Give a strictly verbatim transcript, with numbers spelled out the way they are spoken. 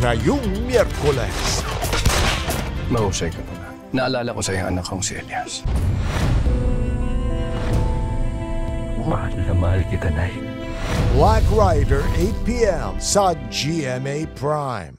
ngayong Miyerkules. Mahusay ka pala. Naalala ko sa iyong anak kong si Elias. Mahal na mahal kita, Nay. Black Rider, eight p m sa G M A Prime.